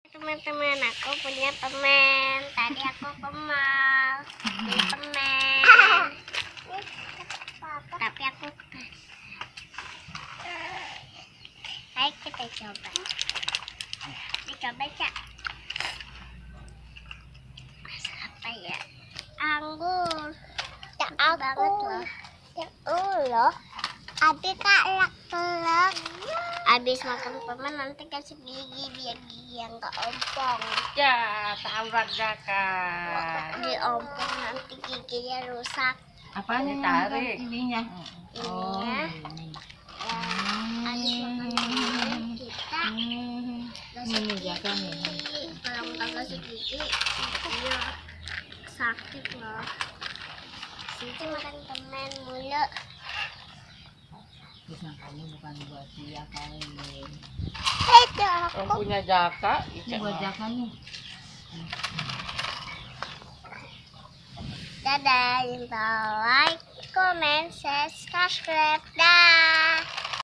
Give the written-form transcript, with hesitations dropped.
Teman-teman, aku punya permen. Tadi aku ke mall beli permen, tapi aku ayo kita coba. Dicoba Cak. Masa apa ya? Anggur. Ya banget loh. Ya Allah. Abi kalak telak. Habis makan permen nanti kasih gigi biar gigi yang gak ompong. Ya, tabrak Jaka. Di ompong nanti giginya rusak. Apanya tarik? Ininya. ini. Ya, habis makan permen kita kasih Ini Jaka nih. gigi. Kalau nggak kasih gigi, giginya sakit loh. Siti makan permen mulu. Disangkanya bukan buat dia kali ini. Itu Yang punya Jaka, Ini buat Jaka nih. dadah, like, comment, share, subscribe, dah.